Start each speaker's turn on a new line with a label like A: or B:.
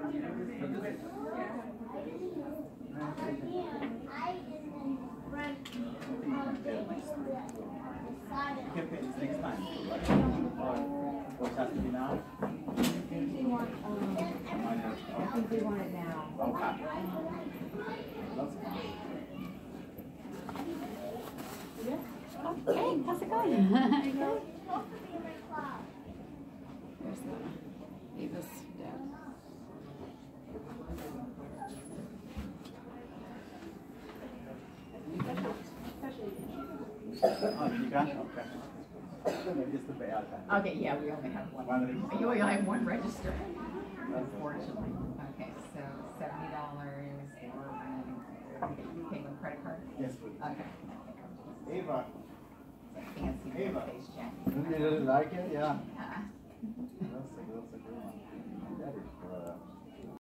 A: can pay this next time. Or what has to be now?
B: They want, I think they want it now.
A: Okay. That's fine.
C: Hey, how's it going? Good. There's Eva's dad.
A: Oh, you got it? Okay. Just the payout.
C: Okay, yeah, we only have one.
A: One register.
C: You only have one register. Unfortunately. Okay, so $70 for you pay with credit card?
A: Yes, please.
C: Okay.
A: Ava.
C: Fancy
A: Ava.
C: face check.
A: You really like it? Yeah.
C: Uh,
A: That's